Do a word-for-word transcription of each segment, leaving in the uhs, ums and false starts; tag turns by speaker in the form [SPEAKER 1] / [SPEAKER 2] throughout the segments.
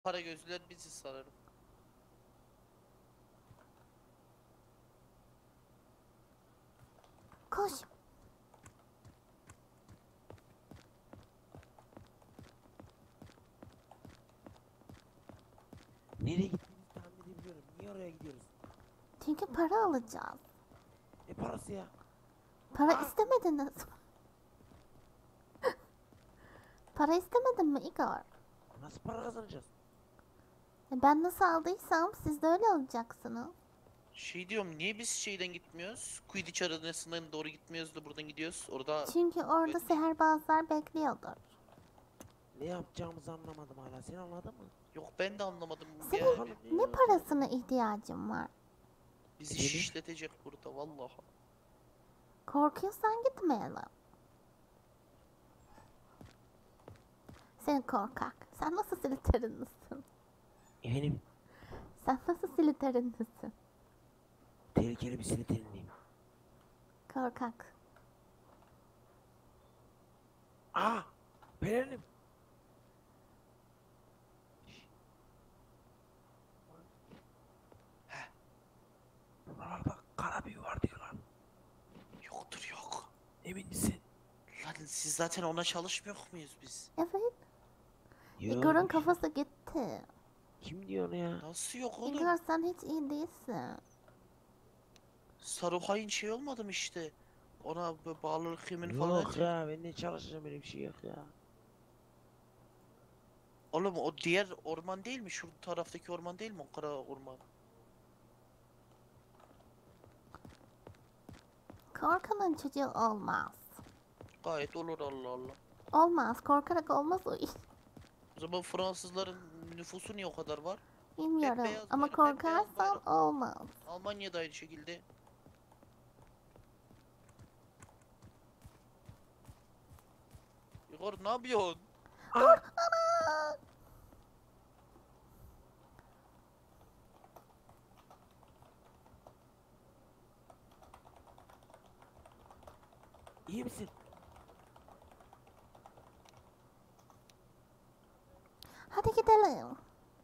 [SPEAKER 1] Para gözlüler biziz sanırım.
[SPEAKER 2] Koş.
[SPEAKER 3] Nereye gittiğimizi tahmin edebiliyorum. Niye oraya gidiyoruz?
[SPEAKER 2] Çünkü para alacağız.
[SPEAKER 3] Ne parası ya?
[SPEAKER 2] Para
[SPEAKER 3] Aa!
[SPEAKER 2] istemediniz mi? Para istemedin mi Igor?
[SPEAKER 3] Nasıl para kazanacağız?
[SPEAKER 2] E Ben nasıl aldıysam siz de öyle alacaksınız.
[SPEAKER 1] Şey diyorum, niye biz şeyden gitmiyoruz? Quidditch arenasından doğru gitmiyoruz da buradan gidiyoruz. Orada
[SPEAKER 2] Çünkü orada
[SPEAKER 1] Evet.
[SPEAKER 2] seherbazlar bekliyordur.
[SPEAKER 3] Ne yapacağımızı anlamadım hala. Sen anladın mı?
[SPEAKER 1] yok, ben de anlamadım
[SPEAKER 2] Senin
[SPEAKER 1] yani.
[SPEAKER 3] Bakalım
[SPEAKER 2] ne
[SPEAKER 3] yapacağız?
[SPEAKER 2] parasına ihtiyacın var?
[SPEAKER 1] Bizi
[SPEAKER 3] Benim?
[SPEAKER 1] şişletecek burada vallahi.
[SPEAKER 2] Korkuyorsan gitmeyelim. Sen korkak. Sen nasıl Slytherin'lisin?
[SPEAKER 3] Efendim?
[SPEAKER 2] Sen nasıl Slytherin'lisin?
[SPEAKER 3] Tehlikeli bir siliterinliyim.
[SPEAKER 2] Korkak.
[SPEAKER 3] Aa! Pelerim! Buralarda kara büyü var diyorlar.
[SPEAKER 1] Yoktur yok.
[SPEAKER 3] Emin misin?
[SPEAKER 1] Lan siz zaten ona çalışmıyor muyuz biz?
[SPEAKER 2] Evet.
[SPEAKER 3] Yok.
[SPEAKER 2] Igor'un kafası gitti.
[SPEAKER 3] Kim diyor onu ya?
[SPEAKER 1] Nasıl yok oğlum?
[SPEAKER 2] Igor sen hiç iyi değilsin.
[SPEAKER 1] Saruhay'ın şey olmadım işte. Ona böyle bağlılık yemin falan
[SPEAKER 3] Yok
[SPEAKER 1] edecek.
[SPEAKER 3] ya, ben ne çalışacağım, öyle bir şey yok ya.
[SPEAKER 1] Oğlum o diğer orman değil mi? Şu taraftaki orman değil mi? O kara orman.
[SPEAKER 2] Korkanın çocuğu olmaz.
[SPEAKER 1] Gayet olur, Allah Allah.
[SPEAKER 2] Olmaz. Korkarak olmaz o iş.
[SPEAKER 1] O zaman Fransızların nüfusu niye o kadar var?
[SPEAKER 2] Bilmiyorum
[SPEAKER 1] beyaz
[SPEAKER 2] ama
[SPEAKER 1] bayrak, hep beyaz
[SPEAKER 2] korkarsan
[SPEAKER 1] bayrak.
[SPEAKER 2] olmaz.
[SPEAKER 1] Almanya'da aynı şekilde. Igor ne yapıyorsun?
[SPEAKER 3] Aa! İyi misin?
[SPEAKER 2] Hadi gidelim.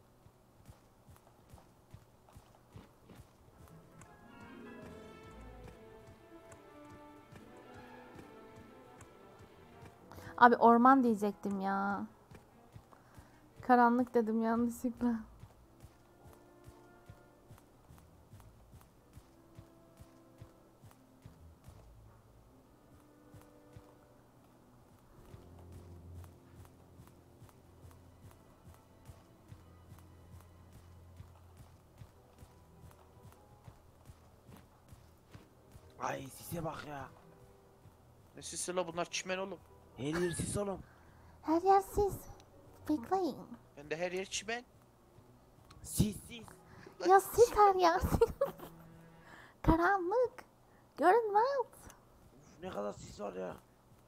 [SPEAKER 2] Abi orman diyecektim ya. Karanlık dedim yanlışlıkla.
[SPEAKER 3] Ay sise bak ya.
[SPEAKER 1] Ne sisi la, bunlar çimen oğlum.
[SPEAKER 3] Her yer sis oğlum.
[SPEAKER 2] Her yer siz. Bekleyin.
[SPEAKER 1] Ben de her yer çimen.
[SPEAKER 3] Sis sis.
[SPEAKER 1] Lan
[SPEAKER 2] Ya sis
[SPEAKER 1] çimen.
[SPEAKER 2] her yer sis. Karanlık. Görünmez.
[SPEAKER 3] Uf, ne kadar sis var ya.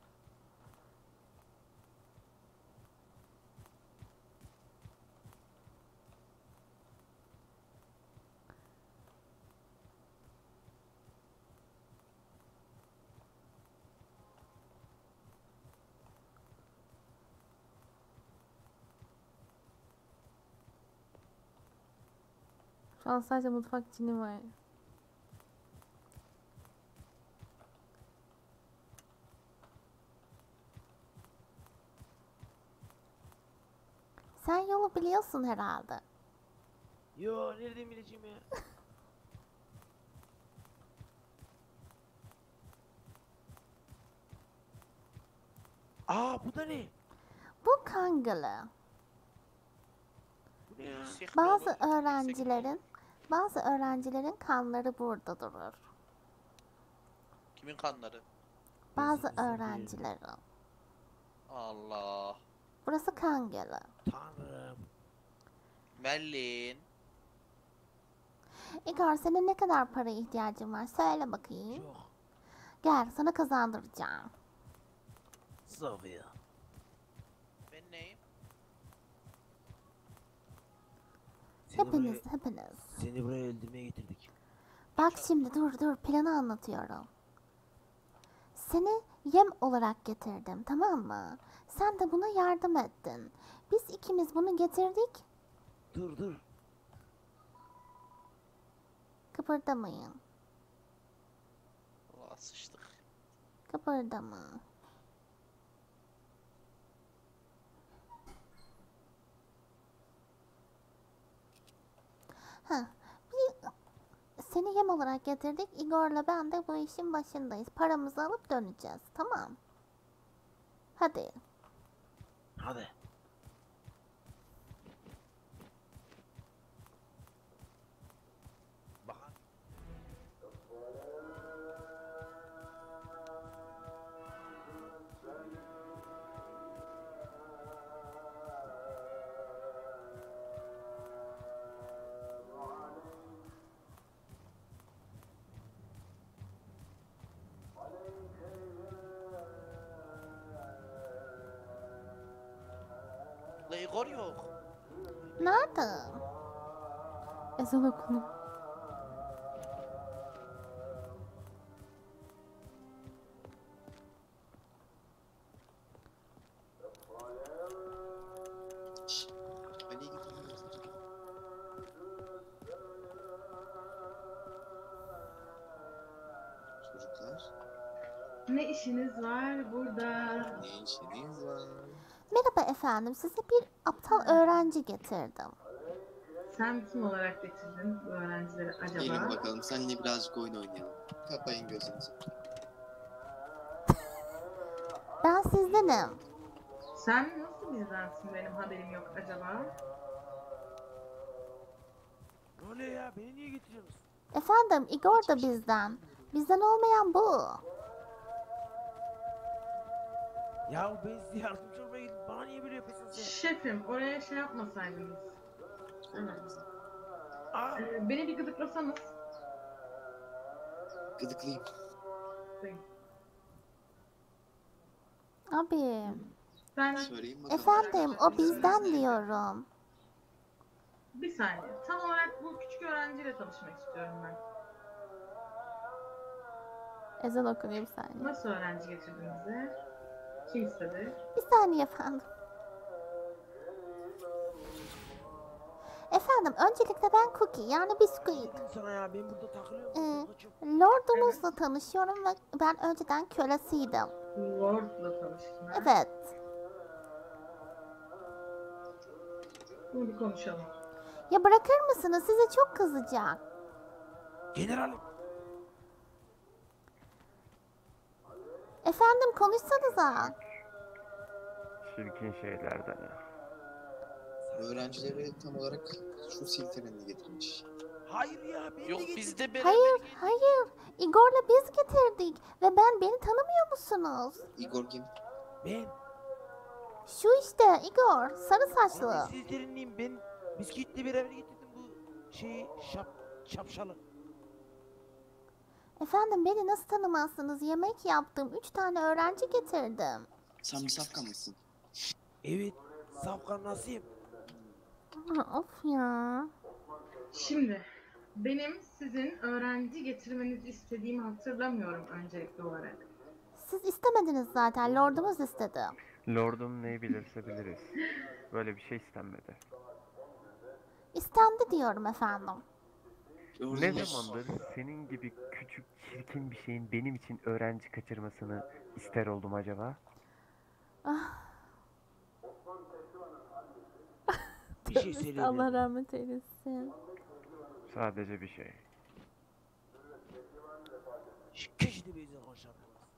[SPEAKER 2] Şu an sadece mutfak cini var. Sen yolu biliyorsun herhalde.
[SPEAKER 3] Yo, nereden bileceğim ya? Aa, bu da ne?
[SPEAKER 2] Bu Kangalı.
[SPEAKER 3] Bu ne ya?
[SPEAKER 1] Yüksek mi
[SPEAKER 2] Bazı
[SPEAKER 1] olur? Yüksek mi olur?
[SPEAKER 2] öğrencilerin bazı öğrencilerin kanları burada durur.
[SPEAKER 1] Kimin kanları?
[SPEAKER 2] Bazı
[SPEAKER 3] Bizim bizim
[SPEAKER 2] öğrencilerin.
[SPEAKER 1] Allah.
[SPEAKER 2] Burası Kangalı.
[SPEAKER 3] Tanrım.
[SPEAKER 1] Merlin.
[SPEAKER 2] Igor senin ne kadar paraya ihtiyacın var? Söyle bakayım.
[SPEAKER 3] Yok.
[SPEAKER 2] Gel sana kazandıracağım.
[SPEAKER 3] Sofya.
[SPEAKER 1] Ben neyim?
[SPEAKER 3] Seni
[SPEAKER 2] Hepiniz
[SPEAKER 3] buraya,
[SPEAKER 2] hepiniz.
[SPEAKER 3] seni buraya öldürmeye getirdik.
[SPEAKER 2] Bak şimdi dur dur planı anlatıyorum. Seni yem olarak getirdim tamam mı? Sen de buna yardım ettin. Biz ikimiz bunu getirdik.
[SPEAKER 3] Dur dur.
[SPEAKER 2] Kıpırdamayın.
[SPEAKER 1] Allah sıçtık.
[SPEAKER 2] Kıpırdama. Ha, bir seni yem olarak getirdik. Igor'la ben de bu işin başındayız. Paramızı alıp döneceğiz. Tamam. Hadi.
[SPEAKER 3] Hadi. Bak.
[SPEAKER 1] La Igor yok.
[SPEAKER 2] Nerede? Ezan okunuyor.
[SPEAKER 4] Şşş, Ali gidiyoruz. Çocuklar,
[SPEAKER 5] Ne işiniz var burada?
[SPEAKER 4] ne işiniz var?
[SPEAKER 2] Merhaba efendim. Size bir aptal öğrenci getirdim.
[SPEAKER 5] Sen kim olarak getirdin bu öğrencileri
[SPEAKER 4] Gelin
[SPEAKER 5] acaba?
[SPEAKER 4] bakalım, seninle birazcık oyun oynayalım. Kapayın gözünüzü.
[SPEAKER 2] Ben sizdenim.
[SPEAKER 5] Sen nasıl bizdensin, benim haberim yok acaba?
[SPEAKER 3] Ne oluyor ya? Beni niye getiriyorsunuz?
[SPEAKER 2] Efendim Igor da bizden. Bizden olmayan bu.
[SPEAKER 3] Ya ben size yardımcı olmaya gittim. Bana niye böyle yapıyorsun sen?
[SPEAKER 5] Şefim, oraya şey yapmasaydınız. Evet.
[SPEAKER 3] Aa!
[SPEAKER 5] Ee, beni bir gıdıklasanız.
[SPEAKER 4] Gıdıklayayım.
[SPEAKER 2] Abi.
[SPEAKER 5] Ben
[SPEAKER 4] Söyleyin bakalım.
[SPEAKER 2] Efendim o bizden diyorum.
[SPEAKER 5] bir saniye. Tam olarak bu küçük öğrenciyle tanışmak istiyorum ben.
[SPEAKER 2] Ezan okunuyor bir saniye.
[SPEAKER 5] Nasıl öğrenci getirdin bize? Kim istedi?
[SPEAKER 2] Bir saniye efendim. Efendim öncelikle ben Cookie yani Biscuit.
[SPEAKER 3] Dedim sana ya ben burada takılıyorum.
[SPEAKER 2] Ee,
[SPEAKER 3] kaçıyorum.
[SPEAKER 2] Lordumuzla tanışıyorum ve ben önceden kölesiydim.
[SPEAKER 5] Lord'la tanıştın ha?
[SPEAKER 2] Evet.
[SPEAKER 5] Bunu bir konuşalım.
[SPEAKER 2] Ya bırakır mısınız? Size çok kızacak.
[SPEAKER 3] Generalim.
[SPEAKER 2] Efendim konuşsanıza.
[SPEAKER 6] Çirkin şeylerden ya.
[SPEAKER 4] Öğrencileri tam olarak şu silterenle getirmiş.
[SPEAKER 3] Hayır ya ben
[SPEAKER 1] Yok
[SPEAKER 3] de getirdim.
[SPEAKER 1] biz de beraber
[SPEAKER 2] Hayır,
[SPEAKER 1] geldik.
[SPEAKER 2] hayır. Igor'la biz getirdik. Ve ben beni tanımıyor musunuz?
[SPEAKER 4] Igor kim?
[SPEAKER 3] Ben.
[SPEAKER 2] Şu işte Igor. Sarı
[SPEAKER 3] Ben
[SPEAKER 2] saçlı.
[SPEAKER 3] sizlerinliyim. Ben bisküvitle beraber getirdim bu şeyi şap şapşalı.
[SPEAKER 2] Efendim beni nasıl tanımazsınız? Yemek yaptım. Üç tane öğrenci getirdim.
[SPEAKER 4] Sen bir safkan mısın?
[SPEAKER 3] Evet. Safkan nasıyım?
[SPEAKER 2] Ah, Of ya.
[SPEAKER 5] Şimdi benim sizin öğrenci getirmenizi istediğimi hatırlamıyorum öncelikli olarak.
[SPEAKER 2] Siz istemediniz zaten. Lordumuz istedi.
[SPEAKER 6] Lordum neyi bilirse biliriz. Böyle bir şey istenmedi.
[SPEAKER 2] İstendi diyorum efendim.
[SPEAKER 4] Gördünüz.
[SPEAKER 6] Ne zamandır senin gibi küçük çirkin bir şeyin benim için öğrenci kaçırmasını ister oldum acaba?
[SPEAKER 3] Bir şey söyleyeyim.
[SPEAKER 2] Allah rahmet eylesin.
[SPEAKER 6] Sadece bir şey.
[SPEAKER 3] Şu köşede bir yüzden konuşalım.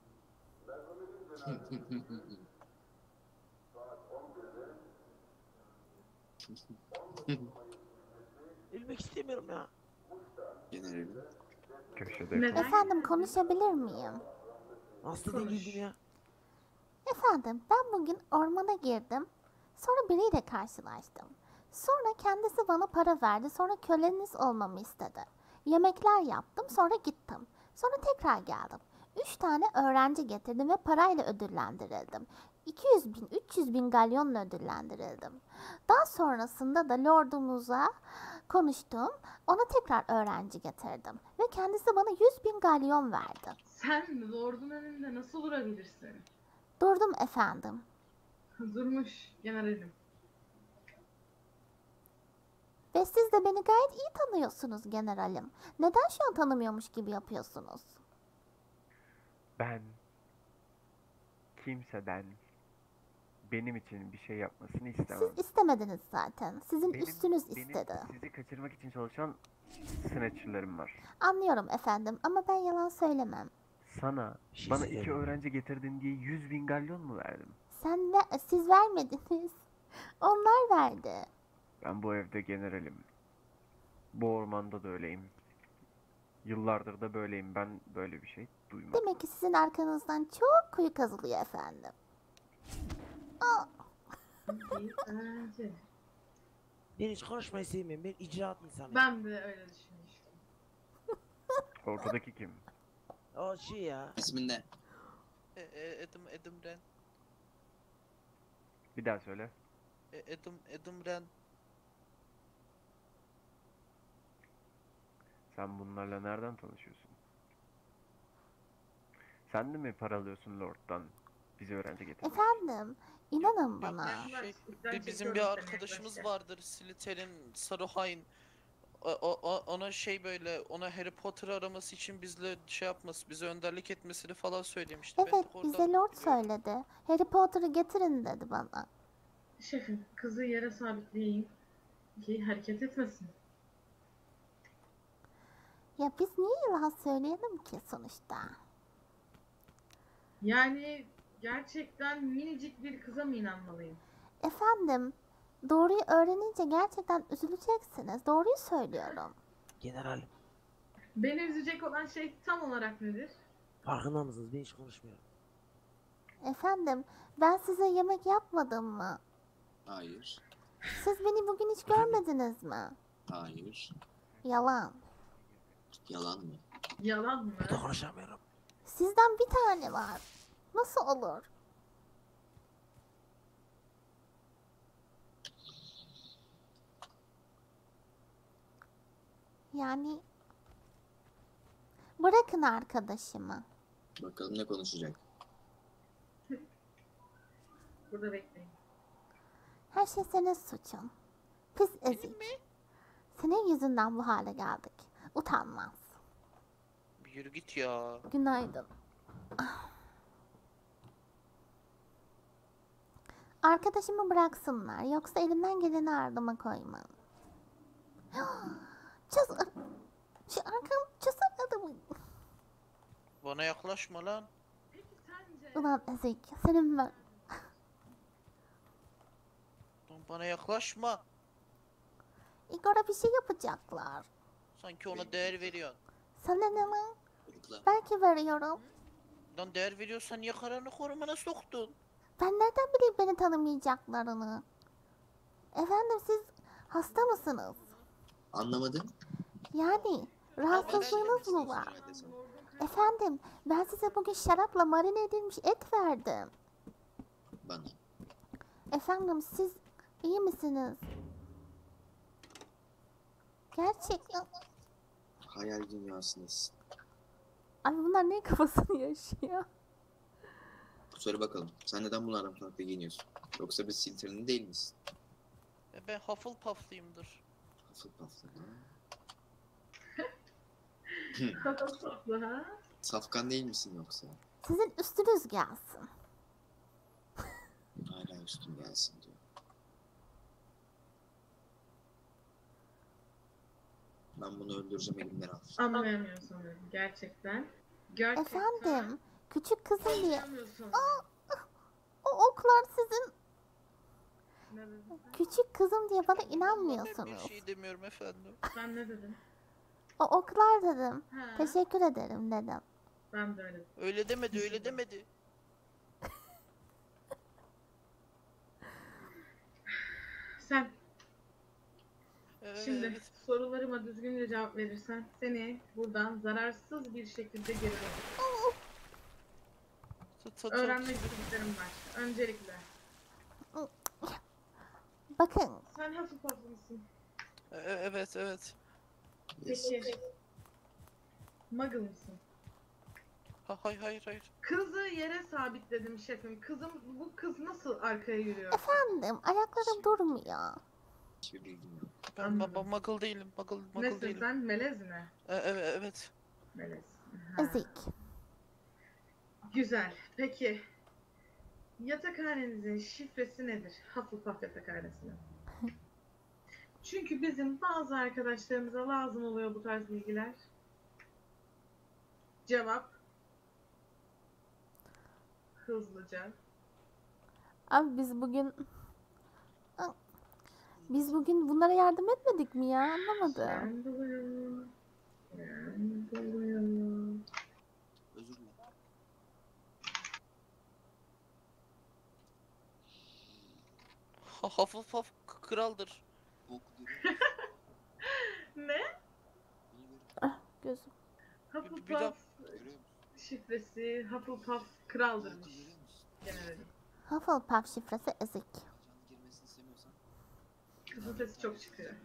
[SPEAKER 3] Ölmek istemiyorum ya.
[SPEAKER 4] Generalim.
[SPEAKER 6] Köşede.
[SPEAKER 5] Neden?
[SPEAKER 2] Efendim konuşabilir miyim?
[SPEAKER 3] Nasıl
[SPEAKER 5] Konuş.
[SPEAKER 3] girdin ya?
[SPEAKER 2] Efendim ben bugün ormana girdim. Sonra biriyle karşılaştım. Sonra kendisi bana para verdi. Sonra köleniz olmamı istedi. Yemekler yaptım. Sonra gittim. Sonra tekrar geldim. Üç tane öğrenci getirdim ve parayla ödüllendirildim. iki yüz bin, üç yüz bin galyonla ödüllendirildim. Daha sonrasında da lordumuza konuştum. Ona tekrar öğrenci getirdim. Ve kendisi bana yüz bin galyon verdi.
[SPEAKER 5] Sen Lord'un önünde nasıl durabilirsin?
[SPEAKER 2] Durdum efendim.
[SPEAKER 5] Durmuş generalim.
[SPEAKER 2] Ve siz de beni gayet iyi tanıyorsunuz generalim. Neden şu an tanımıyormuş gibi yapıyorsunuz?
[SPEAKER 6] Ben kimseden benim için bir şey yapmasını istemem.
[SPEAKER 2] Siz istemediniz zaten. Sizin
[SPEAKER 6] Benim,
[SPEAKER 2] üstünüz
[SPEAKER 6] benim
[SPEAKER 2] istedi.
[SPEAKER 6] sizi kaçırmak için çalışan snatcher'larım var.
[SPEAKER 2] Anlıyorum efendim ama ben yalan söylemem.
[SPEAKER 6] Sana
[SPEAKER 3] Bir şey
[SPEAKER 6] bana
[SPEAKER 3] söyleyeyim
[SPEAKER 6] iki
[SPEAKER 3] mi?
[SPEAKER 6] öğrenci getirdin diye yüz bin galyon mu verdim?
[SPEAKER 2] Sen ne? Siz vermediniz. Onlar verdi.
[SPEAKER 6] Ben bu evde generalim. Bu ormanda da öyleyim. Yıllardır da böyleyim. Ben böyle bir şey duymadım.
[SPEAKER 2] Demek ki sizin arkanızdan çok kuyu kazılıyor efendim. Aa,
[SPEAKER 5] Bir öğrenci.
[SPEAKER 3] Ben hiç konuşmayı sevmiyorum. Ben icraat insanıyım.
[SPEAKER 5] Ben de öyle düşünmüştüm.
[SPEAKER 6] Ortadaki kim?
[SPEAKER 3] O şey ya.
[SPEAKER 4] İsmin ne?
[SPEAKER 1] E, e, Edim Edim Ren.
[SPEAKER 6] Bir daha söyle.
[SPEAKER 1] E, Edim Edim Ren.
[SPEAKER 6] Sen bunlarla nereden tanışıyorsun? Sen de mi para alıyorsun Lord'dan bizi öğrenci getirmek için?
[SPEAKER 2] efendim, inanın
[SPEAKER 1] Yok,
[SPEAKER 2] bana.
[SPEAKER 1] yok,
[SPEAKER 5] Ben
[SPEAKER 1] şey,
[SPEAKER 5] cidden
[SPEAKER 1] bir- bizim
[SPEAKER 5] çekiyorum
[SPEAKER 1] bir
[SPEAKER 5] seni
[SPEAKER 1] arkadaşımız
[SPEAKER 5] yaklaşık.
[SPEAKER 1] vardır, Slytherin, Saruhain. O, o- o- ona şey böyle, ona Harry Potter araması için bizle şey yapması, bize önderlik etmesini falan söylemişti. Ben de
[SPEAKER 2] Evet,
[SPEAKER 1] oradan
[SPEAKER 2] bize Lord
[SPEAKER 1] biliyorum.
[SPEAKER 2] söyledi. Harry Potter'ı getirin dedi bana.
[SPEAKER 5] Şefim, kızı yere sabitleyin ki hareket etmesin.
[SPEAKER 2] Ya biz niye yalan söyleyelim ki sonuçta?
[SPEAKER 5] Yani gerçekten minicik bir kıza mı inanmalıyım?
[SPEAKER 2] Efendim, doğruyu öğrenince gerçekten üzüleceksiniz. Doğruyu söylüyorum.
[SPEAKER 3] General.
[SPEAKER 5] Beni üzecek olan şey tam olarak nedir?
[SPEAKER 3] Farkında mısınız? Ben hiç konuşmuyorum.
[SPEAKER 2] Efendim, ben size yemek yapmadım mı?
[SPEAKER 4] Hayır.
[SPEAKER 2] Siz beni bugün hiç görmediniz mi?
[SPEAKER 4] Hayır.
[SPEAKER 2] Yalan.
[SPEAKER 4] Yalan mı?
[SPEAKER 5] Yalan mı?
[SPEAKER 3] Burada konuşamıyorum.
[SPEAKER 2] Sizden bir tane var. Nasıl olur? Yani bırakın arkadaşımı.
[SPEAKER 4] Bakalım ne konuşacak.
[SPEAKER 5] Burada bekleyin.
[SPEAKER 2] Her şey senin suçun. Pis ezik. Senin yüzünden bu hale geldik. Utanmaz.
[SPEAKER 1] Bir yürü git ya.
[SPEAKER 2] Günaydın. Arkadaşımı bıraksınlar. Yoksa elimden geleni ardıma koymam. Çöz... Şu arkam çözer adamı.
[SPEAKER 1] Bana yaklaşma lan.
[SPEAKER 5] Peki sence...
[SPEAKER 2] Ulan ezik. Senin ben.
[SPEAKER 1] Lan bana yaklaşma.
[SPEAKER 2] Igor'a bir şey yapacaklar.
[SPEAKER 1] Sanki ona değer veriyorsun.
[SPEAKER 2] Sana ne lan?
[SPEAKER 4] Irkla.
[SPEAKER 2] Belki veriyorum.
[SPEAKER 1] Lan değer veriyorsan niye karanlık ormana soktun?
[SPEAKER 2] Ben nereden bileyim beni tanımayacaklarını? Efendim siz hasta mısınız?
[SPEAKER 4] Anlamadım.
[SPEAKER 2] Yani rahatsızlığınız mı var? Efendim ben size bugün şarapla marine edilmiş et verdim.
[SPEAKER 4] Bana.
[SPEAKER 2] Efendim siz iyi misiniz? Gerçekten.
[SPEAKER 4] Hayal dünyasındasın.
[SPEAKER 2] Abi bunlar ne kafasını yaşıyor?
[SPEAKER 4] Söyle bakalım. Sen neden bunlardan farklı giyiniyorsun? Yoksa biz Slytherin'in değil misin?
[SPEAKER 1] E ben Hufflepuff'lıyımdır.
[SPEAKER 4] Hufflepuff'lı ha?
[SPEAKER 5] Tatlı ha?
[SPEAKER 4] Safkan değil misin yoksa?
[SPEAKER 2] Sizin üstünüz gelsin.
[SPEAKER 4] Hala üstün gelsin diyor. Ben bunu öldüreceğim elimden al.
[SPEAKER 5] Anlayamıyorum sanırım. Gerçekten. Gerçekten.
[SPEAKER 2] Efendim küçük kızım diye.
[SPEAKER 5] Anlayamıyorsun.
[SPEAKER 2] O oklar sizin
[SPEAKER 5] Ne dedin?
[SPEAKER 2] küçük kızım diye bana
[SPEAKER 1] Ben bir
[SPEAKER 2] inanmıyorsunuz.
[SPEAKER 1] şey demiyorum efendim.
[SPEAKER 5] Sen ne dedin?
[SPEAKER 2] O oklar dedim.
[SPEAKER 5] Ha,
[SPEAKER 2] Teşekkür ederim dedim.
[SPEAKER 5] ben de öyle dedim.
[SPEAKER 1] Öyle demedi, öyle demedi.
[SPEAKER 5] Sen
[SPEAKER 1] Ee,
[SPEAKER 5] şimdi
[SPEAKER 1] evet.
[SPEAKER 5] sorularıma düzgünce cevap verirsen seni buradan zararsız bir şekilde geri alırım.
[SPEAKER 1] Ta- ta- ta-
[SPEAKER 5] Öğrenmek istediklerim var. Öncelikle.
[SPEAKER 2] Bakın
[SPEAKER 5] Sen Hufflepuff mısın?
[SPEAKER 1] E- evet, evet.
[SPEAKER 5] Peki. Muggle mısın?
[SPEAKER 1] Ha, hayır, hayır, hayır.
[SPEAKER 5] Kızı yere sabitledim şefim. Kızım, bu kız nasıl arkaya yürüyor?
[SPEAKER 2] efendim ayaklarım durmuyor.
[SPEAKER 4] Hiçbir bilgim yok.
[SPEAKER 1] Ben
[SPEAKER 5] Anladım.
[SPEAKER 1] baba muggle değilim. Muggle, muggle
[SPEAKER 5] Nesin
[SPEAKER 1] değilim.
[SPEAKER 5] sen? Melez mi?
[SPEAKER 1] E, evet evet.
[SPEAKER 5] Melez. Ha.
[SPEAKER 2] Ezik.
[SPEAKER 5] Güzel. Peki. Yatakhanenizin şifresi nedir? Hufflepuff yatakhanesinin. Çünkü bizim bazı arkadaşlarımıza lazım oluyor bu tarz bilgiler. Cevap. Hızlıca.
[SPEAKER 2] Abi biz bugün... Aa, Biz bugün bunlara yardım etmedik mi ya? Anlamadım.
[SPEAKER 5] Ben buluyorum. Ben buluyorum.
[SPEAKER 4] Özür dilerim.
[SPEAKER 1] Ha, Hufflepuff k- kraldır.
[SPEAKER 4] Bu oku görüyor musun?
[SPEAKER 5] Ne?
[SPEAKER 4] Bunu görüyor
[SPEAKER 2] Gözüm.
[SPEAKER 5] Hufflepuff
[SPEAKER 1] Bir dakika.
[SPEAKER 4] görüyor musun?
[SPEAKER 5] şifresi Hufflepuff
[SPEAKER 4] Bu oku
[SPEAKER 5] kraldırmış.
[SPEAKER 4] görüyor musun?
[SPEAKER 5] Genelde.
[SPEAKER 2] Hufflepuff şifresi ezik.
[SPEAKER 4] Canlı girmesini istemiyorsan.
[SPEAKER 5] Kızın sesi çok çıkıyor.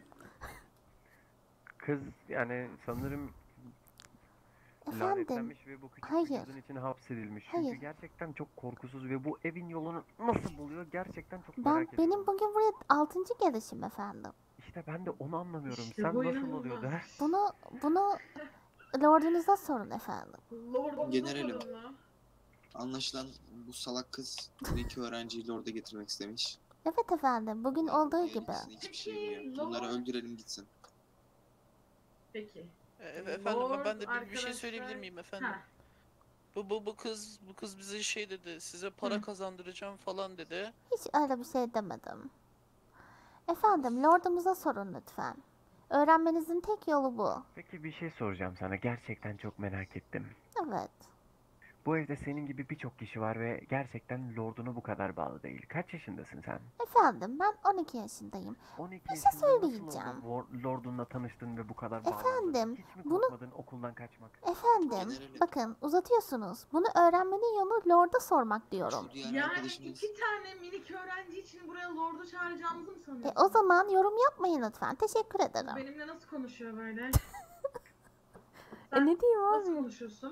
[SPEAKER 6] Kız yani sanırım
[SPEAKER 2] Efendim?
[SPEAKER 6] lanetlenmiş ve bu küçük
[SPEAKER 2] Hayır.
[SPEAKER 6] bir kızın içine hapsedilmiş. Çünkü
[SPEAKER 2] Hayır.
[SPEAKER 6] gerçekten çok korkusuz ve bu evin yolunu nasıl buluyor gerçekten çok
[SPEAKER 2] Ben
[SPEAKER 6] merak ediyorum.
[SPEAKER 2] benim bugün buraya altıncı gelişim efendim.
[SPEAKER 6] İşte ben de onu anlamıyorum.
[SPEAKER 5] İşte
[SPEAKER 6] Sen
[SPEAKER 5] bu
[SPEAKER 6] nasıl
[SPEAKER 5] inanılmaz.
[SPEAKER 6] oluyor da?
[SPEAKER 2] Bunu bunu Lordunuza sorun efendim.
[SPEAKER 5] Lord'un
[SPEAKER 4] Generalim.
[SPEAKER 5] sorunu.
[SPEAKER 4] Anlaşılan bu salak kız bu iki öğrenciyi orada getirmek istemiş.
[SPEAKER 2] Evet efendim, bugün
[SPEAKER 4] Bunlar
[SPEAKER 2] olduğu
[SPEAKER 4] buraya
[SPEAKER 2] gibi.
[SPEAKER 4] gitsin, hiçbir şey
[SPEAKER 5] Peki,
[SPEAKER 4] bilmiyor. Bunları
[SPEAKER 5] Lord-
[SPEAKER 4] öldürelim gitsin.
[SPEAKER 5] Peki.
[SPEAKER 1] E, e, efendim
[SPEAKER 5] Lord
[SPEAKER 1] ben de bir, bir şey
[SPEAKER 5] arkadaşlar-
[SPEAKER 1] söyleyebilir miyim efendim?
[SPEAKER 5] Ha.
[SPEAKER 1] Bu, bu, bu kız bu kız bize şey dedi. Size para
[SPEAKER 5] Hı.
[SPEAKER 1] kazandıracağım falan dedi.
[SPEAKER 2] Hiç öyle bir şey demedim. Efendim, Lordumuza sorun lütfen. Öğrenmenizin tek yolu bu.
[SPEAKER 6] Peki bir şey soracağım sana. Gerçekten çok merak ettim.
[SPEAKER 2] Evet.
[SPEAKER 6] Bu evde senin gibi birçok kişi var ve gerçekten lorduna bu kadar bağlı değil. Kaç yaşındasın sen?
[SPEAKER 2] Efendim, ben on iki yaşındayım.
[SPEAKER 6] on iki
[SPEAKER 2] Bir şey
[SPEAKER 6] yaşında nasıl
[SPEAKER 2] söyleyeceğim.
[SPEAKER 6] oldu Lord- lordunla tanıştın ve bu kadar bağlandın?
[SPEAKER 2] Efendim,
[SPEAKER 6] Hiç mi
[SPEAKER 2] bunu-
[SPEAKER 6] korkmadın okuldan kaçmak?
[SPEAKER 2] Efendim,
[SPEAKER 4] Generalim.
[SPEAKER 2] bakın uzatıyorsunuz. Bunu öğrenmenin yolu Lord'a sormak diyorum.
[SPEAKER 4] Şu diğer
[SPEAKER 5] Yani
[SPEAKER 4] arkadaşımız
[SPEAKER 5] iki tane minik öğrenci için buraya Lord'u çağıracağımızı mı
[SPEAKER 2] E,
[SPEAKER 5] sanıyorsun?
[SPEAKER 2] o zaman yorum yapmayın lütfen. Teşekkür ederim.
[SPEAKER 5] Benimle nasıl konuşuyor böyle?
[SPEAKER 2] E,
[SPEAKER 5] Sen
[SPEAKER 2] ne diyeyim
[SPEAKER 5] nasıl
[SPEAKER 2] abi?
[SPEAKER 5] konuşuyorsun?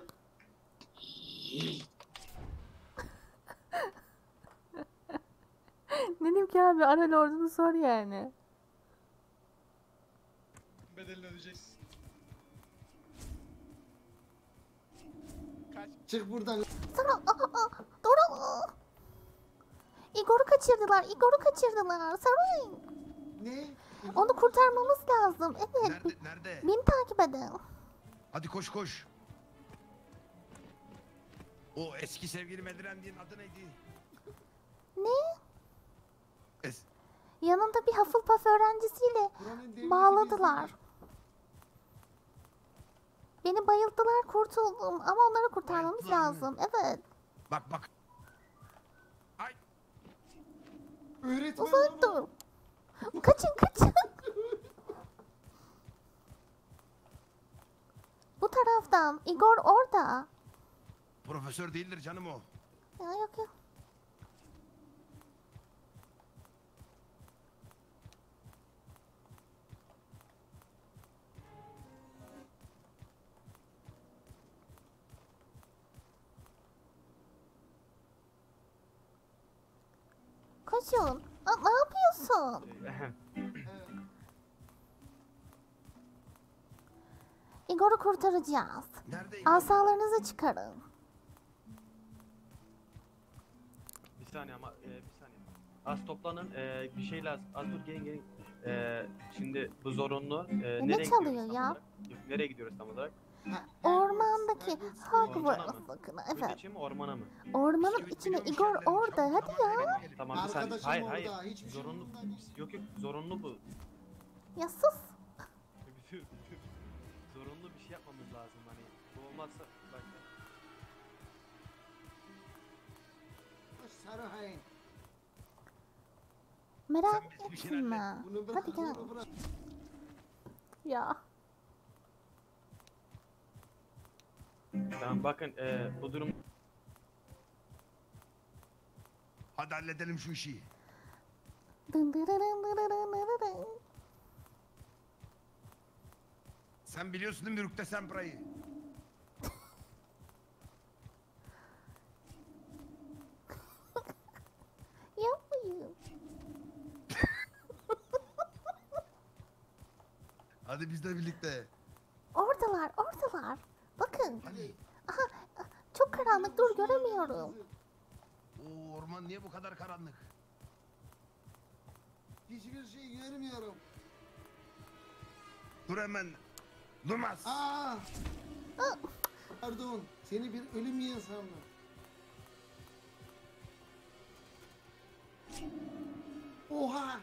[SPEAKER 2] Ne diyeyim ki abi? Ara Lord'unu sor yani.
[SPEAKER 7] Bedelini ödeyeceksin.
[SPEAKER 8] Çık buradan.
[SPEAKER 2] Sana aa, aa, Dora. aa. Igor'u kaçırdılar. Igor'u kaçırdılar. Sarayın.
[SPEAKER 8] Ne?
[SPEAKER 2] Onu kurtarmamız lazım. Evet.
[SPEAKER 7] Nerede? Nerede?
[SPEAKER 2] Beni takip edin.
[SPEAKER 7] Hadi koş koş. O eski sevgilim Edirendi'nin adı neydi?
[SPEAKER 2] Ne?
[SPEAKER 7] Es
[SPEAKER 2] Yanında bir Hufflepuff öğrencisiyle
[SPEAKER 8] Buranın devleti
[SPEAKER 2] bağladılar.
[SPEAKER 8] bizden.
[SPEAKER 2] Beni bayılttılar, kurtuldum. Ama onları kurtarmamız
[SPEAKER 7] Bayılttılar mı?
[SPEAKER 2] lazım. Evet.
[SPEAKER 7] bak bak. Ay
[SPEAKER 8] Öğretmen
[SPEAKER 2] Uzak
[SPEAKER 8] baba.
[SPEAKER 2] dur. Kaçın, kaçın. Bu taraftan. Igor orada.
[SPEAKER 7] profesör değildir canım o.
[SPEAKER 2] Ya yok yok. Koşun. Aa, ne yapıyorsun? Igor'u kurtaracağız.
[SPEAKER 7] Nerede?
[SPEAKER 2] Asalarınızı çıkarın.
[SPEAKER 9] Bir saniye ama e, bir saniye. Az toplanın, e, bir şey lazım. Az dur, gelin gelin. E, şimdi bu zorunlu. E, nereye
[SPEAKER 2] ne
[SPEAKER 9] gidiyoruz
[SPEAKER 2] çalıyor
[SPEAKER 9] tam
[SPEAKER 2] ya?
[SPEAKER 9] olarak? Yok, nereye gidiyoruz tam olarak?
[SPEAKER 8] Ha,
[SPEAKER 2] Ormandaki
[SPEAKER 8] Hogwarts,
[SPEAKER 9] Ormana
[SPEAKER 2] Hogwarts
[SPEAKER 9] mı?
[SPEAKER 2] bakın.
[SPEAKER 9] Köyün
[SPEAKER 2] Evet.
[SPEAKER 9] içi mi, ormana mı?
[SPEAKER 2] Ormanın
[SPEAKER 7] Evet,
[SPEAKER 2] içine
[SPEAKER 7] biliyorum
[SPEAKER 2] Igor
[SPEAKER 7] işaretlerini.
[SPEAKER 2] orada.
[SPEAKER 7] Çabuk,
[SPEAKER 2] Hadi
[SPEAKER 7] tamam,
[SPEAKER 2] ya.
[SPEAKER 7] hemen gelin.
[SPEAKER 9] Tamam bir saniye.
[SPEAKER 8] Arkadaşım
[SPEAKER 9] Hayır
[SPEAKER 8] orada.
[SPEAKER 9] hayır.
[SPEAKER 8] Hiçbir şey
[SPEAKER 9] Zorunlu.
[SPEAKER 8] umurumda değil.
[SPEAKER 9] Yok yok, zorunlu bu.
[SPEAKER 2] Ya sus.
[SPEAKER 9] Zorunlu bir şey yapmamız lazım hani. Bu olmazsa başka.
[SPEAKER 8] Sarıhayın.
[SPEAKER 2] Merak
[SPEAKER 7] Sen bir- bir şeyler
[SPEAKER 2] etme.
[SPEAKER 8] Bunu bırak.
[SPEAKER 2] Hadi gel.
[SPEAKER 8] Bunu bırak.
[SPEAKER 2] Ya.
[SPEAKER 9] Tamam bakın, e, bu durum
[SPEAKER 7] Hadi halledelim şu işi.
[SPEAKER 2] Dın dırırın dırırın dırırın.
[SPEAKER 7] Sen biliyorsun değil mi Rükte Sempra'yı?
[SPEAKER 2] Yapmayın.
[SPEAKER 7] Hadi bizle birlikte.
[SPEAKER 2] Oradalar, oradalar. Bakın.
[SPEAKER 7] Hadi.
[SPEAKER 2] Çok karanlık, dur göremiyorum.
[SPEAKER 7] Oo, orman niye bu kadar karanlık?
[SPEAKER 8] Hiçbir şey görmüyorum.
[SPEAKER 7] Dur hemen. Durmaz.
[SPEAKER 8] Aa! Pardon, seni bir ölüm yiyen sandım. Oha!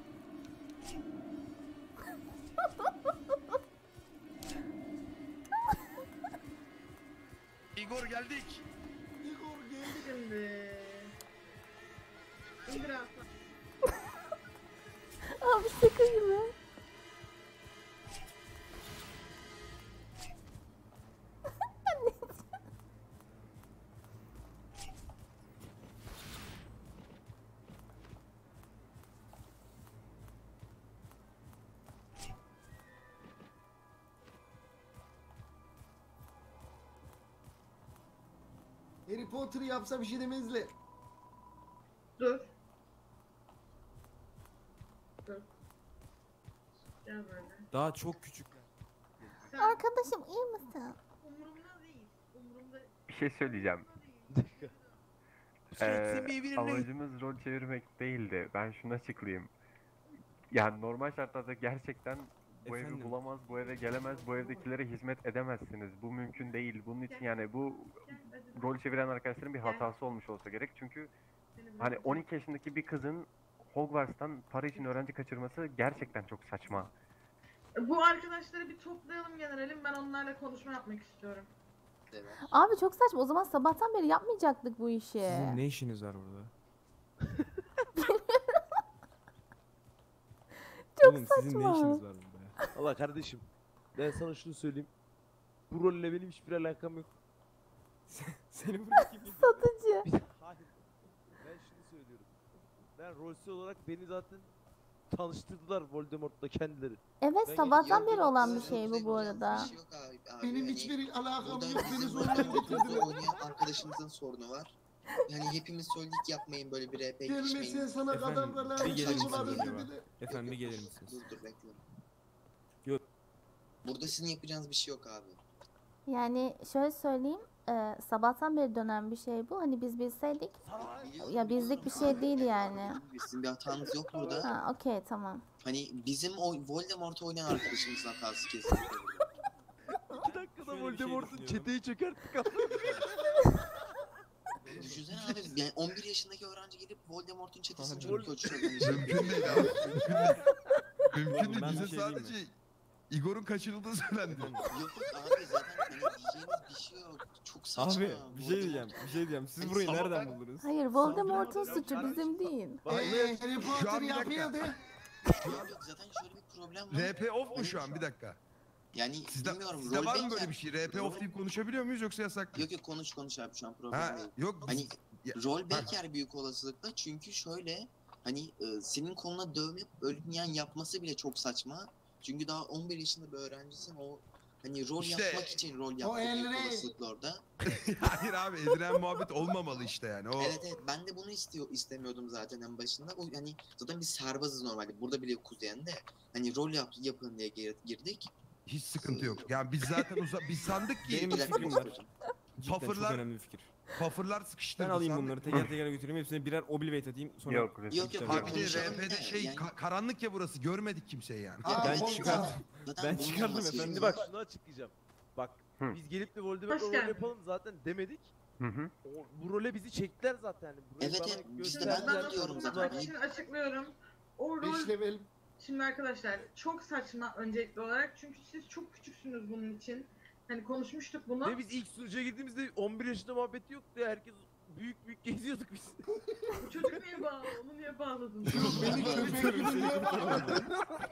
[SPEAKER 7] Igor geldik.
[SPEAKER 8] Igor geldi.
[SPEAKER 5] Şimdi. İndir aslan.
[SPEAKER 2] Abi şaka gibi.
[SPEAKER 8] Harry Potter yapsa bir şey demezler.
[SPEAKER 5] Dur. Dur. Gel böyle.
[SPEAKER 3] Daha çok küçükler.
[SPEAKER 5] Sen
[SPEAKER 2] Arkadaşım iyi misin?
[SPEAKER 5] umurumda değil. Umurumda
[SPEAKER 6] Bir şey söyleyeceğim.
[SPEAKER 3] Sürekli
[SPEAKER 6] Ee,
[SPEAKER 3] birbirine
[SPEAKER 6] amacımız rol çevirmek değildi. Ben şunu açıklayayım. Yani normal şartlarda gerçekten bu evi
[SPEAKER 3] Efendim?
[SPEAKER 6] bulamaz, bu eve gelemez, bu evdekilere hizmet edemezsiniz. Bu mümkün değil. Bunun için yani bu
[SPEAKER 5] gel hadi.
[SPEAKER 6] rol çeviren arkadaşların bir hatası olmuş olsa gerek. Çünkü hani on iki yaşındaki bir kızın Hogwarts'tan para için öğrenci kaçırması gerçekten çok saçma.
[SPEAKER 5] Bu arkadaşları bir toplayalım generalim. Ben onlarla konuşma yapmak istiyorum.
[SPEAKER 4] Evet.
[SPEAKER 2] Abi çok saçma. O zaman sabahtan beri yapmayacaktık bu işi.
[SPEAKER 3] Sizin ne işiniz var burada?
[SPEAKER 2] Çok
[SPEAKER 3] Oğlum sizin ne
[SPEAKER 2] saçma.
[SPEAKER 3] işiniz var burada ya? Allah kardeşim, ben sana şunu söyleyeyim. Bu rolle benim hiçbir alakam yok. Senin burada kim?
[SPEAKER 2] Satıcı.
[SPEAKER 3] Bir- Hayır. Ben şunu söylüyorum. Ben rolsü olarak beni zaten tanıştırdılar Voldemort'la kendileri.
[SPEAKER 2] Evet
[SPEAKER 3] Ben
[SPEAKER 2] sabahtan
[SPEAKER 3] geçen-
[SPEAKER 2] beri olan bir
[SPEAKER 4] Burada
[SPEAKER 2] şey bu bu
[SPEAKER 4] yapacağımız
[SPEAKER 2] arada.
[SPEAKER 4] bir şey yok abi, abi.
[SPEAKER 8] Benim
[SPEAKER 4] Yani
[SPEAKER 8] hiçbir alakam
[SPEAKER 4] burada
[SPEAKER 8] yok. Beni
[SPEAKER 4] bizim
[SPEAKER 8] zorla
[SPEAKER 4] Voldemort'u
[SPEAKER 8] getirdiler.
[SPEAKER 4] oynayan arkadaşımızın sorunu var. Yani hepimiz söyledik yapmayın böyle bir R P
[SPEAKER 8] Gelmesen
[SPEAKER 4] geçmeyin.
[SPEAKER 8] sana
[SPEAKER 3] Efendim,
[SPEAKER 8] kadavralar
[SPEAKER 3] bir gelir
[SPEAKER 8] uçurmalar
[SPEAKER 3] misiniz acaba?
[SPEAKER 8] dediler.
[SPEAKER 3] Efendim bir
[SPEAKER 4] Yok,
[SPEAKER 3] gelir
[SPEAKER 4] yok,
[SPEAKER 3] misiniz?
[SPEAKER 4] Dur dur bekle.
[SPEAKER 3] Yok.
[SPEAKER 4] Burada sizin yapacağınız bir şey yok abi.
[SPEAKER 2] Yani şöyle söyleyeyim. e, sabahtan beri dönen bir şey bu. Hani biz bilseydik.
[SPEAKER 4] Biliyorum,
[SPEAKER 2] Ya bizlik bir şey değil yani.
[SPEAKER 4] Sizin bir hatanız yok burada.
[SPEAKER 2] Ha okey tamam.
[SPEAKER 4] Hani bizim o Voldemort'u oynayan arkadaşımızın hatası kesinlikle burada.
[SPEAKER 3] İki dakikada
[SPEAKER 10] Şöyle bir şey
[SPEAKER 3] Voldemort'un
[SPEAKER 10] düşünüyorum.
[SPEAKER 3] çeteyi çökerttik abi.
[SPEAKER 4] Düşünsene abi yani on bir yaşındaki öğrenci gelip Voldemort'un çetesini
[SPEAKER 10] Abi.
[SPEAKER 4] çocuk ölçüyor.
[SPEAKER 7] Mümkün değil abi. Mümkün değil. Mümkün
[SPEAKER 10] Oğlum,
[SPEAKER 7] değil.
[SPEAKER 10] ben bir
[SPEAKER 7] Bize
[SPEAKER 10] şey diyeyim mi?
[SPEAKER 7] sadece Igor'un kaçırıldığı söylendi.
[SPEAKER 4] Yok yok abi zaten hani diyeceğimiz bir şey yok. Çok saçma.
[SPEAKER 10] Abi bir şey diyeceğim, bir şey diyeceğim. Siz
[SPEAKER 4] Hani
[SPEAKER 10] burayı
[SPEAKER 7] sabah
[SPEAKER 10] nereden
[SPEAKER 7] ben-
[SPEAKER 10] buldunuz?
[SPEAKER 2] Hayır Voldemort'un suçu bizim değil.
[SPEAKER 8] Eee Harry
[SPEAKER 7] Şu
[SPEAKER 8] Potter
[SPEAKER 7] an bir dakika.
[SPEAKER 8] yapıyordu.
[SPEAKER 4] Yok yok zaten şöyle bir problem var.
[SPEAKER 7] R P off mu şu an? Bir dakika.
[SPEAKER 4] Yani
[SPEAKER 7] Sizde,
[SPEAKER 4] bilmiyorum.
[SPEAKER 7] sizde var mı
[SPEAKER 4] roldeyken-
[SPEAKER 7] böyle bir şey? R P off deyip konuşabiliyor muyuz yoksa yasak mı?
[SPEAKER 4] Yok yok konuş konuş abi şu an problem
[SPEAKER 7] Ha,
[SPEAKER 4] değil.
[SPEAKER 7] yok.
[SPEAKER 4] Hani
[SPEAKER 7] Ya-
[SPEAKER 4] rol Becker büyük olasılıkla çünkü şöyle hani e, senin koluna dövme ölümleyen yapması bile çok saçma. Çünkü daha on bir yaşında bir öğrencisin o hani rol
[SPEAKER 7] İşte-
[SPEAKER 4] yapmak için rol yaptı büyük
[SPEAKER 8] Elrey.
[SPEAKER 4] olasılıkla orada.
[SPEAKER 7] Hayır abi edilen muhabbet olmamalı işte yani. O
[SPEAKER 4] Evet evet ben de bunu istiyor istemiyordum zaten en başında. O hani zaten biz serbazız normalde. Burada bile yokuz yani de hani rol yap, yapın diye gir- girdik.
[SPEAKER 7] hiç sıkıntı yok. Yani biz zaten uza biz sandık ki
[SPEAKER 10] Benim
[SPEAKER 4] Bir
[SPEAKER 10] bir
[SPEAKER 4] dakika,
[SPEAKER 10] fikrim
[SPEAKER 4] bir
[SPEAKER 10] var.
[SPEAKER 4] dakika.
[SPEAKER 10] Cidden çok
[SPEAKER 7] Pufferlar-
[SPEAKER 10] önemli bir fikir.
[SPEAKER 7] pufferlar sıkıştırdı.
[SPEAKER 10] Ben alayım
[SPEAKER 7] sandık.
[SPEAKER 10] bunları teker teker götüreyim. Hepsine birer oblivate atayım. Sonra
[SPEAKER 6] Yok,
[SPEAKER 4] Yok yok
[SPEAKER 10] Tabii.
[SPEAKER 7] Ha
[SPEAKER 4] abi
[SPEAKER 7] bir de
[SPEAKER 4] konuşalım
[SPEAKER 7] R P'de
[SPEAKER 4] da,
[SPEAKER 7] şey
[SPEAKER 4] yani-
[SPEAKER 7] ka- karanlık ya burası görmedik kimseyi yani.
[SPEAKER 8] Aa,
[SPEAKER 10] ben
[SPEAKER 8] Voldemort-
[SPEAKER 10] çıkardım.
[SPEAKER 4] Zaten
[SPEAKER 10] Ben
[SPEAKER 4] bunun
[SPEAKER 10] çıkardım
[SPEAKER 4] olması
[SPEAKER 10] efendim.
[SPEAKER 3] Şimdi
[SPEAKER 4] gerekiyor.
[SPEAKER 3] bak şunu açıklayacağım. Bak
[SPEAKER 6] Hı.
[SPEAKER 3] biz gelip de Voldemort'la
[SPEAKER 5] Hoş
[SPEAKER 3] rol
[SPEAKER 5] geldin.
[SPEAKER 3] yapalım zaten demedik.
[SPEAKER 6] Hı hı.
[SPEAKER 3] O, bu role bizi çektiler zaten. Yani burayı
[SPEAKER 4] Evet,
[SPEAKER 3] bana
[SPEAKER 4] evet, işte
[SPEAKER 3] gösterdiler,
[SPEAKER 4] ben de
[SPEAKER 5] Ben
[SPEAKER 4] diyorum
[SPEAKER 5] bunu
[SPEAKER 4] zaten.
[SPEAKER 5] yapmak için açıklıyorum. O rol
[SPEAKER 8] Beş level.
[SPEAKER 5] şimdi arkadaşlar çok saçma öncelikli olarak çünkü siz çok küçüksünüz bunun için. Hani konuşmuştuk bunu.
[SPEAKER 3] Ve biz ilk sunucuya girdiğimizde on bir yaşında muhabbeti yoktu ya. Herkes büyük büyük geziyorduk biz.
[SPEAKER 5] Bu çocuk niye bağlı? Onu niye bağladın?
[SPEAKER 8] Beni köpek gibi niye bağladın?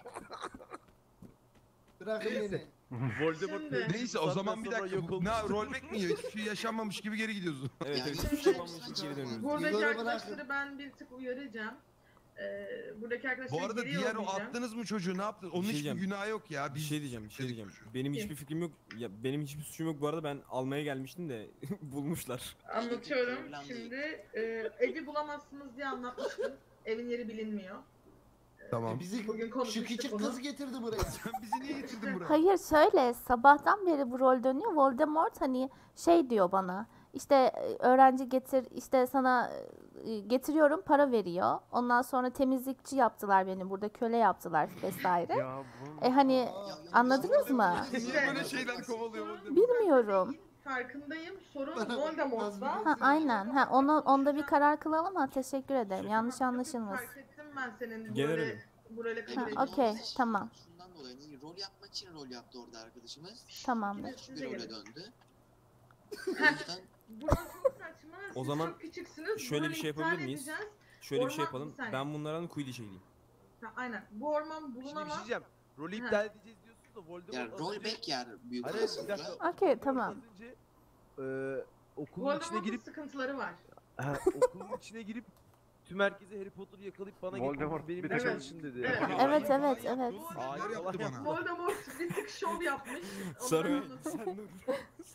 [SPEAKER 8] Bırakın beni.
[SPEAKER 3] Voldemort
[SPEAKER 5] Şimdi-
[SPEAKER 3] belli bir
[SPEAKER 7] Neyse o
[SPEAKER 3] saatten
[SPEAKER 7] zaman bir
[SPEAKER 3] sonra
[SPEAKER 7] dakika.
[SPEAKER 3] yok
[SPEAKER 7] Bu,
[SPEAKER 3] olmuş.
[SPEAKER 7] ne rol bekmiyor. Hiçbir şey yaşanmamış gibi geri gidiyorsun.
[SPEAKER 10] Evet
[SPEAKER 4] Yani
[SPEAKER 10] evet.
[SPEAKER 4] hiçbir
[SPEAKER 10] Hiçbir
[SPEAKER 4] şey
[SPEAKER 10] şey olmamış
[SPEAKER 4] yok.
[SPEAKER 10] için geri dönüyoruz.
[SPEAKER 5] Buradaki
[SPEAKER 8] Igor'u
[SPEAKER 5] arkadaşları
[SPEAKER 8] bırakın.
[SPEAKER 5] ben bir tık uyaracağım. Ee, buradaki arkadaşları
[SPEAKER 7] Bu arada
[SPEAKER 5] geri
[SPEAKER 7] diğer o
[SPEAKER 5] yollayacağım.
[SPEAKER 7] attınız mı çocuğu ne yaptınız? Onun
[SPEAKER 10] Bir şey
[SPEAKER 7] hiçbir
[SPEAKER 10] diyeceğim.
[SPEAKER 7] günahı yok ya.
[SPEAKER 10] Bir
[SPEAKER 7] Biz
[SPEAKER 10] şey diyeceğim, bir şey
[SPEAKER 7] dedik
[SPEAKER 10] diyeceğim.
[SPEAKER 7] çocuğu.
[SPEAKER 10] Benim
[SPEAKER 5] Kim?
[SPEAKER 10] hiçbir fikrim yok. Ya benim hiçbir suçum yok bu arada. Ben almaya gelmiştim de bulmuşlar.
[SPEAKER 5] Anlatıyorum.
[SPEAKER 4] Problem değil.
[SPEAKER 5] Şimdi e, evi bulamazsınız diye anlatmıştım. Evin yeri bilinmiyor. E,
[SPEAKER 7] Tamam.
[SPEAKER 8] Bizi
[SPEAKER 5] Bugün
[SPEAKER 8] şu
[SPEAKER 5] konuşmuştuk
[SPEAKER 8] küçük
[SPEAKER 5] bunu.
[SPEAKER 8] kız getirdi buraya.
[SPEAKER 7] Sen bizi niye getirdin buraya?
[SPEAKER 2] Hayır şöyle sabahtan beri bu rol dönüyor. Voldemort hani şey diyor bana. İşte e, öğrenci getir işte sana e, getiriyorum para veriyor. Ondan sonra temizlikçi yaptılar beni burada köle yaptılar vesaire.
[SPEAKER 6] Ya bu
[SPEAKER 2] E hani
[SPEAKER 4] Ya,
[SPEAKER 2] anladınız mı?
[SPEAKER 7] Niye böyle şeyler kovalıyor Voldemort?
[SPEAKER 2] Bilmiyorum.
[SPEAKER 5] Farkındayım. Sorun
[SPEAKER 8] Bana-
[SPEAKER 5] Voldemort'ta.
[SPEAKER 2] Ha aynen. Ha onu onda bir karar kılalım ama teşekkür ederim. Yanlış
[SPEAKER 5] Yok,
[SPEAKER 2] anlaşılmasın.
[SPEAKER 5] Fark ettim ben senin
[SPEAKER 10] General.
[SPEAKER 5] böyle burayla
[SPEAKER 2] Ha,
[SPEAKER 5] kabul
[SPEAKER 4] Evet,
[SPEAKER 2] okey,
[SPEAKER 4] normal.
[SPEAKER 2] tamam.
[SPEAKER 4] Şundan dolayı hani rol yapmak için rol yaptı orada arkadaşımız.
[SPEAKER 2] Tamamdır.
[SPEAKER 4] Küçük bir role döndü. O
[SPEAKER 5] Heh.
[SPEAKER 4] yüzden
[SPEAKER 5] Bu çok saçma.
[SPEAKER 10] O
[SPEAKER 5] Siz
[SPEAKER 10] zaman
[SPEAKER 5] çok küçüksünüz.
[SPEAKER 10] şöyle bir
[SPEAKER 5] Bunu
[SPEAKER 10] şey
[SPEAKER 5] iptal
[SPEAKER 10] yapabilir miyiz?
[SPEAKER 5] edeceğiz.
[SPEAKER 10] Şöyle bir şey
[SPEAKER 5] Orman-
[SPEAKER 10] yapalım.
[SPEAKER 5] bir saniye.
[SPEAKER 10] Ben bunların Quidditch'e gideyim.
[SPEAKER 5] Ha, aynen. Bu orman
[SPEAKER 3] Şimdi bir şey
[SPEAKER 5] bulunamaz.
[SPEAKER 3] diyeceğim. Rolü
[SPEAKER 5] Ha.
[SPEAKER 3] iptal edeceğiz diyorsunuz da Voldemort
[SPEAKER 4] yani
[SPEAKER 3] az
[SPEAKER 4] rol
[SPEAKER 3] önce-
[SPEAKER 4] back yer büyük
[SPEAKER 3] Hayır, bir
[SPEAKER 4] olasılıkla.
[SPEAKER 3] dakika.
[SPEAKER 2] Okey,
[SPEAKER 3] Voldemort
[SPEAKER 2] tamam.
[SPEAKER 3] Az önce e, okulun içine
[SPEAKER 5] Voldemort'un
[SPEAKER 3] girip
[SPEAKER 5] sıkıntıları var.
[SPEAKER 3] ha, okulun içine girip tüm herkese Harry Potter'ı yakalayıp bana
[SPEAKER 6] Voldemort
[SPEAKER 3] getirin benimle
[SPEAKER 6] bir de-
[SPEAKER 3] çalışın dedi.
[SPEAKER 5] Evet.
[SPEAKER 2] Evet evet evet.
[SPEAKER 7] Hayır
[SPEAKER 3] Hayır,
[SPEAKER 7] yaptı bana.
[SPEAKER 5] Voldemort bir tık şov yapmış. Ondan
[SPEAKER 10] Sarı.
[SPEAKER 5] sonra-
[SPEAKER 10] Sen dur.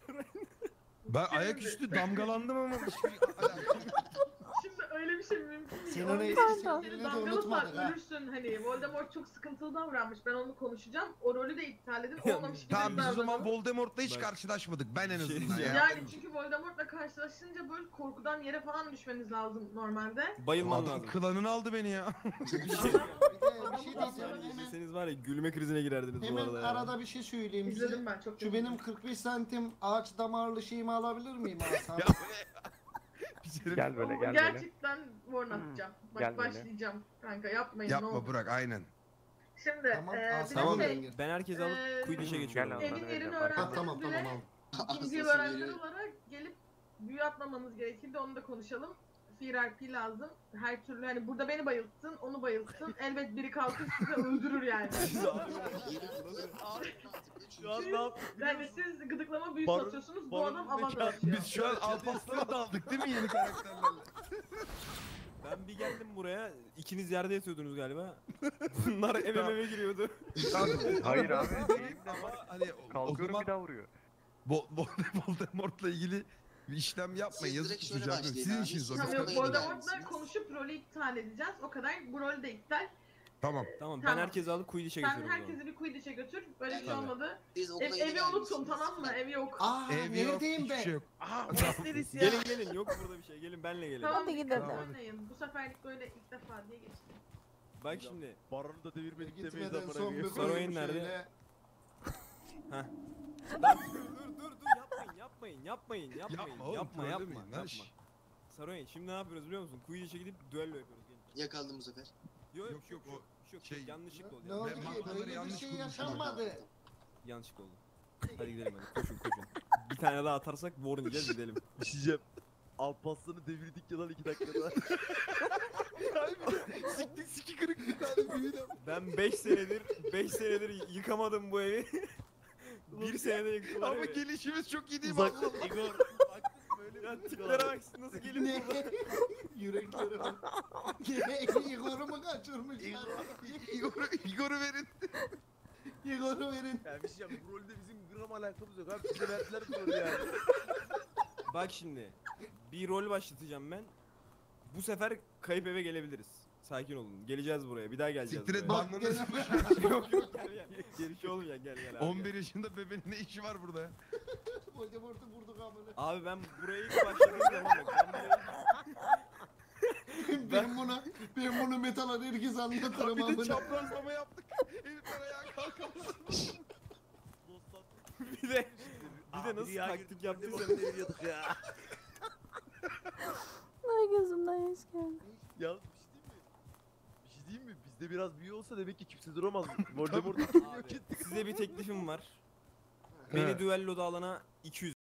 [SPEAKER 7] Ben ayaküstü damgalandım ama hiçbir alakası yok.
[SPEAKER 5] Şimdi öyle bir şey mümkün değil.
[SPEAKER 8] Sen
[SPEAKER 5] Onun
[SPEAKER 8] onu
[SPEAKER 5] için
[SPEAKER 8] eski
[SPEAKER 5] seni
[SPEAKER 8] de
[SPEAKER 5] damgalıp
[SPEAKER 8] unutmadık ha.
[SPEAKER 5] ölürsün hani. Voldemort çok sıkıntılı davranmış. Ben onu konuşacağım. O rolü de iptal edin.
[SPEAKER 10] Ya,
[SPEAKER 5] Olmamış gibi
[SPEAKER 7] Tamam biz o zaman
[SPEAKER 5] davranalım.
[SPEAKER 7] Voldemoort'la hiç
[SPEAKER 10] Bak.
[SPEAKER 7] karşılaşmadık. Ben en
[SPEAKER 10] Bir şey
[SPEAKER 7] azından
[SPEAKER 10] diyeceğim.
[SPEAKER 7] ya.
[SPEAKER 5] Yani çünkü Voldemort'la karşılaşınca böyle korkudan yere falan düşmeniz lazım normalde.
[SPEAKER 10] Bayılman
[SPEAKER 7] Adam
[SPEAKER 10] lazım.
[SPEAKER 7] klanını aldı beni ya.
[SPEAKER 8] Bir de bir şey diyeceğim.
[SPEAKER 10] Yani
[SPEAKER 8] Hemen,
[SPEAKER 10] izleseniz var ya gülme krizine girerdiniz bu
[SPEAKER 8] hemen
[SPEAKER 10] arada ya.
[SPEAKER 8] arada bir şey söyleyeyim size.
[SPEAKER 5] İzledim ben çok.
[SPEAKER 8] Şu benim kırk beş santim ağaç damarlı şeyimi alabilir miyim Hasan?
[SPEAKER 7] Ya Pis herif.
[SPEAKER 6] gel böyle
[SPEAKER 5] Ama
[SPEAKER 6] gel böyle.
[SPEAKER 5] gerçekten warn atacağım. Bak
[SPEAKER 6] Gel böyle.
[SPEAKER 5] başlayacağım. Kanka yapmayın ne
[SPEAKER 7] Yapma
[SPEAKER 5] olur.
[SPEAKER 7] Burak aynen.
[SPEAKER 5] Şimdi
[SPEAKER 8] Tamam,
[SPEAKER 5] eee
[SPEAKER 8] al
[SPEAKER 5] bir
[SPEAKER 8] sana
[SPEAKER 10] Tamam
[SPEAKER 5] de
[SPEAKER 8] ben
[SPEAKER 5] şey,
[SPEAKER 8] gir.
[SPEAKER 10] ben herkesi alıp
[SPEAKER 5] Ee,
[SPEAKER 10] Quidditch'e
[SPEAKER 6] Gel
[SPEAKER 10] geçiyorum.
[SPEAKER 6] al.
[SPEAKER 5] evin
[SPEAKER 6] Onları
[SPEAKER 5] yerini
[SPEAKER 6] vereceğim,
[SPEAKER 8] Ha,
[SPEAKER 6] arkadaşlar.
[SPEAKER 8] tamam
[SPEAKER 5] öğrenmeniz
[SPEAKER 8] tamam
[SPEAKER 5] bile
[SPEAKER 8] al.
[SPEAKER 5] ikinci bir
[SPEAKER 4] Asası
[SPEAKER 5] öğrenci
[SPEAKER 4] veriyor.
[SPEAKER 5] olarak gelip büyü atmamanız gerekirdi. Onu da konuşalım. F R P lazım. Her türlü hani burada beni bayılttın, onu bayılttın. Elbet biri kalkıp sizi öldürür yani.
[SPEAKER 3] Şu an ne yaptık?
[SPEAKER 5] Yani siz gıdıklama büyüsü
[SPEAKER 3] Barın-
[SPEAKER 5] atıyorsunuz, bu
[SPEAKER 3] barın
[SPEAKER 5] adam
[SPEAKER 3] mekanı-
[SPEAKER 5] avaz atıyor.
[SPEAKER 7] Biz şu an Alparslan'a daldık değil mi yeni karakterlerle?
[SPEAKER 10] Ben bir geldim buraya. İkiniz yerde yatıyordunuz galiba. Bunlar eve eve giriyordu.
[SPEAKER 6] Hayır abi.
[SPEAKER 7] Ama hani o, o
[SPEAKER 6] Kalkıyorum
[SPEAKER 7] zaman
[SPEAKER 6] bir daha vuruyor.
[SPEAKER 7] Vol- Vol- Voldemort'la ilgili bir işlem yapmayın.
[SPEAKER 4] Siz
[SPEAKER 7] Yazık
[SPEAKER 4] direkt şöyle
[SPEAKER 7] tutacak.
[SPEAKER 4] başlayın
[SPEAKER 7] Sizin
[SPEAKER 4] abi.
[SPEAKER 7] işiniz o.
[SPEAKER 4] Tamam,
[SPEAKER 7] Biz
[SPEAKER 5] Tamam yok,
[SPEAKER 4] Kapıya gider
[SPEAKER 5] Voldemort'la
[SPEAKER 4] misiniz?
[SPEAKER 5] konuşup rolü iptal edeceğiz. O kadar. Bu rolü de iptal.
[SPEAKER 7] Tamam.
[SPEAKER 10] Tamam ben
[SPEAKER 5] Tamam.
[SPEAKER 10] herkesi alıp Quidditch'e
[SPEAKER 5] Sen
[SPEAKER 10] geçiyorum o zaman.
[SPEAKER 5] herkesi bir Quidditch'e götür. Böyle bir şey
[SPEAKER 7] Tabii.
[SPEAKER 5] olmadı.
[SPEAKER 4] Siz okula
[SPEAKER 5] Ev,
[SPEAKER 4] yeni
[SPEAKER 5] evi unutun
[SPEAKER 4] gelmişsiniz.
[SPEAKER 5] tamam mı? Ev yok.
[SPEAKER 8] Aa
[SPEAKER 7] Ev yok,
[SPEAKER 8] neredeyim
[SPEAKER 7] hiçbir
[SPEAKER 8] ben?
[SPEAKER 7] şey yok.
[SPEAKER 3] Aa neresi ya?
[SPEAKER 10] Gelin gelin yok burada bir şey. Gelin benle gelin.
[SPEAKER 5] Tamam
[SPEAKER 2] Hadi
[SPEAKER 5] dikkat
[SPEAKER 2] gidelim.
[SPEAKER 5] oynayın. Bu seferlik böyle ilk defa diye geçti.
[SPEAKER 10] Bak şimdi.
[SPEAKER 3] Baronu da devirmedik demeyiz
[SPEAKER 8] Gitmeden
[SPEAKER 3] amına
[SPEAKER 8] son bir
[SPEAKER 3] koyayım.
[SPEAKER 10] Sarayın
[SPEAKER 8] koyayım
[SPEAKER 10] nerede?
[SPEAKER 8] şöyle.
[SPEAKER 10] Lan dur dur dur dur yapmayın yapmayın yapmayın yapmayın
[SPEAKER 7] Yapma oğlum,
[SPEAKER 10] yapma yapma
[SPEAKER 7] trollemeyin lan,
[SPEAKER 10] yapma.
[SPEAKER 7] şş.
[SPEAKER 10] Saroyin şimdi ne yapıyoruz biliyor musun? Quidditch'e gidip düello yapıyoruz. Gelin.
[SPEAKER 4] Yakaladım bu sefer.
[SPEAKER 10] Yok
[SPEAKER 7] Yok, yok, o
[SPEAKER 10] bir şey yok.
[SPEAKER 7] şey-
[SPEAKER 10] Yanlışlıkla oldu.
[SPEAKER 8] Ne oldu
[SPEAKER 7] Ben
[SPEAKER 8] ki?
[SPEAKER 7] markaları
[SPEAKER 8] Böyle bir
[SPEAKER 7] yanlış
[SPEAKER 8] şey
[SPEAKER 7] kurmuşum.
[SPEAKER 8] yaşanmadı.
[SPEAKER 10] Yanlışlıkla oldu. Hadi gidelim hadi koşun koşun. Bir tane daha atarsak warn yiyeceğiz gidelim.
[SPEAKER 3] Bir şey diyeceğim. Alparslan'ı devirdik ya lan iki dakikada.
[SPEAKER 7] Siktik siki kırık bir tane büyüdüm.
[SPEAKER 10] Ben beş senedir beş senedir yıkamadım bu evi. Bir senede yıktılar
[SPEAKER 7] Ama
[SPEAKER 10] evi.
[SPEAKER 7] gelişimiz çok iyi değil mi?
[SPEAKER 3] Uzak
[SPEAKER 7] Allah
[SPEAKER 3] Igor. Baktın böyle
[SPEAKER 10] Ya
[SPEAKER 3] mi?
[SPEAKER 10] tiplere bak nasıl gelip
[SPEAKER 8] Ne?
[SPEAKER 10] burada.
[SPEAKER 8] Yürekleri var. Igor'u mu kaçırmışlar?
[SPEAKER 7] Igor'u Igor'u verin.
[SPEAKER 8] Igor'u verin.
[SPEAKER 3] Ya bir şey diyeceğim. Bu rolde bizim gram alakamız yok abi. Bize verdiler bu rolü yani.
[SPEAKER 10] Bak şimdi bir rol başlatacağım ben. Bu sefer kayıp eve gelebiliriz. Sakin olun. Geleceğiz buraya. Bir daha geleceğiz
[SPEAKER 7] Siktir et
[SPEAKER 10] buraya.
[SPEAKER 8] Bak
[SPEAKER 7] banlanırsın.
[SPEAKER 8] gene
[SPEAKER 10] yok yok gel gel. Gel şey olmuyor gel gel abi.
[SPEAKER 7] on bir yaşında bebeğin ne işi var burada ya?
[SPEAKER 8] Voldemort'u vurduk amına.
[SPEAKER 10] Abi ben buraya ilk başladığım zaman bak ben buraya...
[SPEAKER 8] Ben buna ben bunu metal herkes anlatırım
[SPEAKER 7] Bir de
[SPEAKER 8] amına.
[SPEAKER 7] çaprazlama yaptık. Herifler ayağa kalkamadı.
[SPEAKER 10] bir de bir de nasıl taktik yaptıysanız
[SPEAKER 3] deviriyorduk ya.
[SPEAKER 2] Ay gözümden yaş geldi.
[SPEAKER 3] Ya bir şey diyeyim mi? Bir şey diyeyim mi? Bizde biraz büyü olsa demek ki kimse duramaz. Voldemort
[SPEAKER 10] Abi, size bir teklifim var. Beni
[SPEAKER 7] He.
[SPEAKER 10] düelloda alana iki yüz